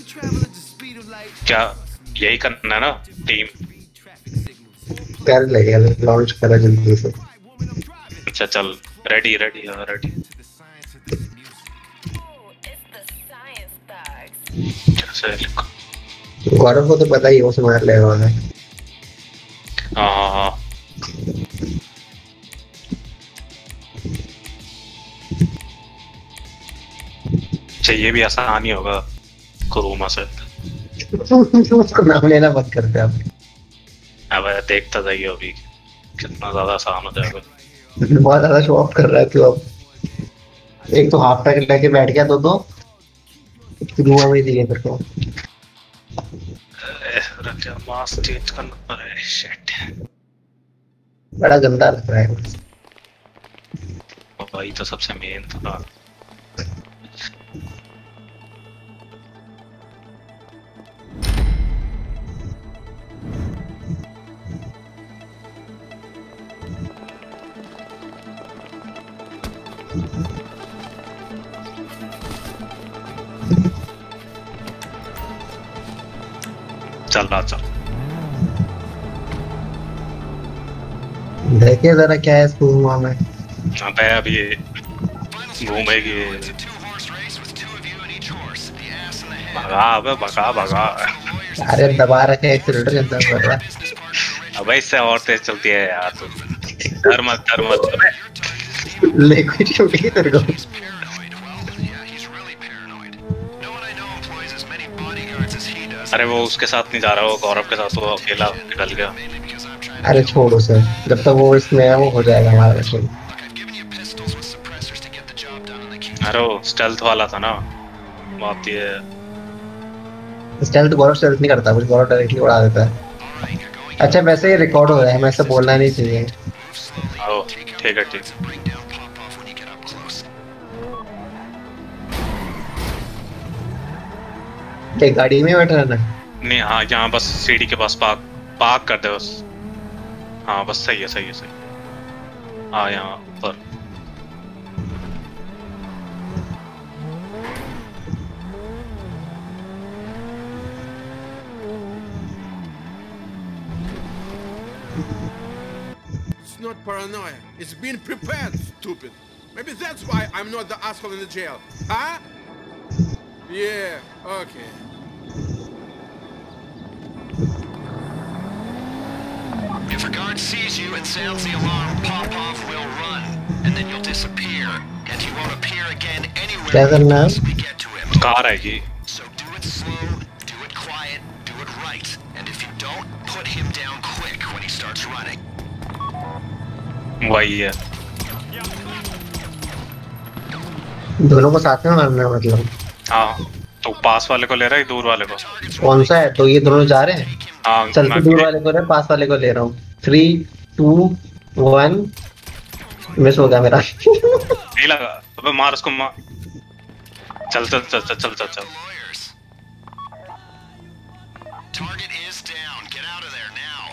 क्या यही करना है ना टीम? कर लेगा लॉन्च करा जल्दी से। अच्छा चल, रेडी रेडी हाँ रेडी। कैसे लिखो? गौरव को तो पता ही है, वो मार लेगा उन्हें। हाँ हाँ हाँ। अच्छा ये भी आसान ही होगा कुरुमा से। उसको नाम लेना बंद करते आप। अब देखता जाइए अभी कितना ज्यादा आसान हो जाएगा। बहुत ज्यादा शो ऑफ कर रहा है तू अब। एक तो हाफ पैक लेके बैठ गया, दो कुरुमा में दिए तेरे को। क्या मास्क चेंज करना पड़ेगा, शिट। बड़ा गंदा लग रहा है। वही तो सबसे मेन था। चल रहा चल। देखिए जरा क्या है इस कुरुमा में। अबे अभी घूमेगी। भगा अबे भगा भगा। अरे दबा रखे एक्सीलेटर के अंदर कर रहा है। अबे इससे और तेज चलती है यार तू। डर मत। लिक्विड छूटी तेरे को। अरे वो उसके साथ नहीं जा रहा, वो गौरव के साथ, वो अकेला निकल गया। अरे छोड़ उसे, जब तक वो इसमें है वो हो जाएगा हमारा मिशन। अरे वो स्टेल्थ वाला था ना, बात ये। स्टेल्थ गौरव स्टेल्थ नहीं करता, कुछ गौरव डायरेक्टली उड़ा देता है। अच्छा वैसे ये रिकॉर्ड हो रहा है, हमें ऐसा बोलना नहीं चाहिए। ओ ठीक है ठीक। क्या गाड़ी में बैठा रहना? नहीं हाँ, यहाँ बस सीढ़ी के पास पार्क कर दे बस। हाँ बस सही है। हाँ यहाँ ऊपर। It's not paranoia. It's being prepared, stupid. Maybe that's why I'm not the asshole in the jail. Huh? Yeah, okay. If a guard sees you and sounds the alarm, Popov will run, and then you'll disappear, and he won't appear again anywhere unless we get to him. Car है ये। So do it slow, do it quiet, do it right, and if you don't, put him down quick when he starts running. वही है। दोनों को साथ में मारना है मतलब? हाँ तो पास वाले को ले रहा है, दूर वाले को? कौन सा है? तो ये दोनों जा रहे हैं। हाँ चल तो दूर वाले को ले, पास वाले को ले रहा हूँ। 3 2 1 मिस हो गया मेरा। नहीं लगा। अबे मार उसको मार। चल। Target is down. Get out of there now.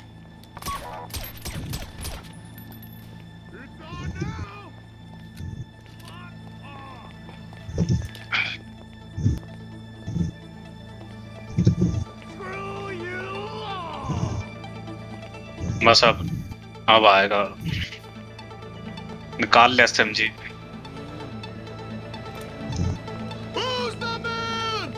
बस अब आएगा। निकाल ले SMG। Who's the man?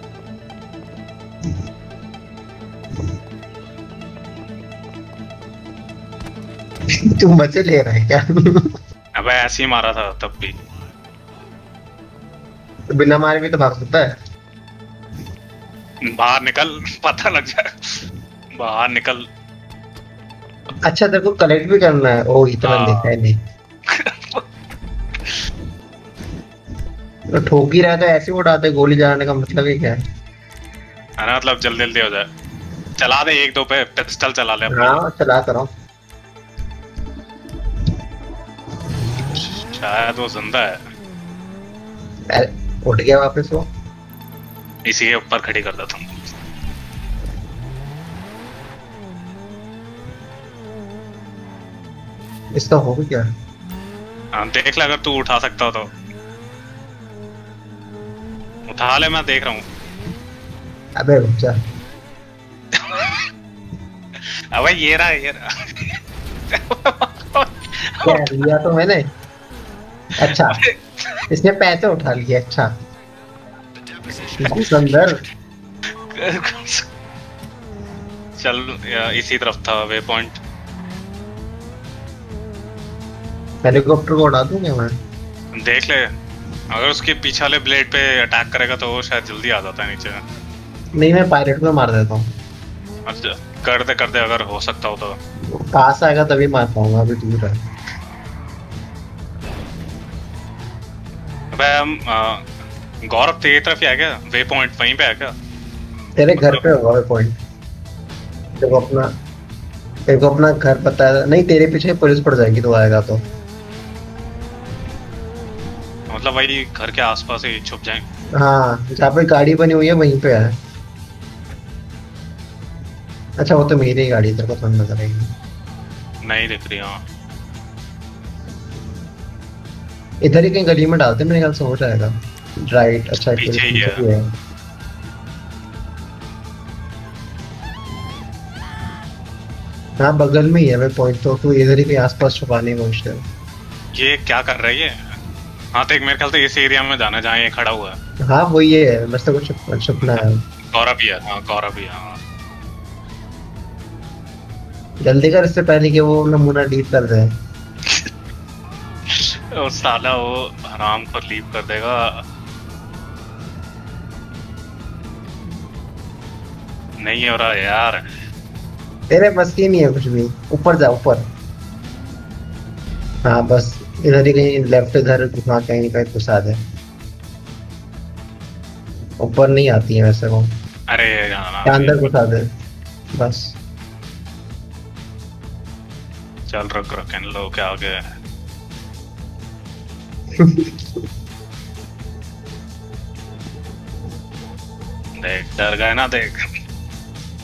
तू मजे ले रहा है क्या? अबे ऐसे ही मारा था तब भी। बिना मारे भी तो भाग सकता है। बाहर निकल, पता लग जाए। बाहर निकल। अच्छा तेरे को कलेक्ट भी करना है? ओ इतना देखा है नहीं। तो ठोक ही रहा है तो ऐसे उड़ाते, गोली चलाने का मतलब ही क्या है? अरे मतलब जल्दी हो जाए। चला दे 1-2 पे, पिस्टल चला ले अपना। हाँ चला कर रहा हूँ। शायद वो जिंदा है। अरे उठ गया वापस वो। इसी के ऊपर खड़ी कर देता हूँ। इसका हो क्या? हाँ देख ले, अगर तू उठा सकता हो तो उठा ले, मैं देख रहा हूँ। अबे रुक जा। अबे ये रहा क्या लिया तो मैंने? अच्छा इसने पैसे उठा लिए। अच्छा अंदर चल इसी तरफ था वे पॉइंट। हेलीकॉप्टर को उड़ा दूं क्या मैं? देख ले, अगर उसके पीछे वाले ब्लेड पे अटैक करेगा तो वो शायद जल्दी आ जाता है नीचे। नहीं मैं पायलट को मार देता हूँ। अच्छा कर दे अगर हो सकता हो तो। पास आएगा तभी मार पाऊंगा, अभी दूर है। अबे हम गौरव तेरी तरफ ही आ गया, वे पॉइंट वहीं पे है क्या? तेरे घर पे होगा वे पॉइंट। तेरे को अपना घर पता है? नहीं तेरे पीछे पुलिस पड़ जाएगी तो आएगा तो। मतलब वही घर के आसपास ही छुप जाए। हाँ जहाँ पे गाड़ी बनी हुई है वहीं पे है। अच्छा वो तो मेरी ही गाड़ी, तेरे को थोड़ी नजर आएगी। नहीं दिख रही। हाँ इधर ही कहीं गली में डालते मेरे ख्याल से हो जाएगा। राइट अच्छा पीछे ही है। हाँ बगल में ही है वे पॉइंट, तो तू इधर ही कहीं आसपास छुपाने की कोशिश कर। ये क्या कर रही है? हाँ तो एक मेरे ख्याल से इस एरिया में जाना जहाँ ये खड़ा हुआ है। हाँ वो ये है, बस तो कुछ छुपना है। गौरव भी है। हाँ गौरव भी है। हाँ जल्दी कर इससे पहले कि वो नमूना डिलीट कर दे। वो साला वो हराम को लीव कर देगा। नहीं हो रहा यार, तेरे बस की नहीं है कुछ भी। ऊपर जा ऊपर। हाँ बस इधर ही कहीं लेफ्ट, इधर वहाँ कहीं कहीं घुसा दे। ऊपर नहीं आती है वैसे वो। अरे या अंदर घुसा दे बस। चल रख इन लोग के आगे। देख डर गए ना, देख।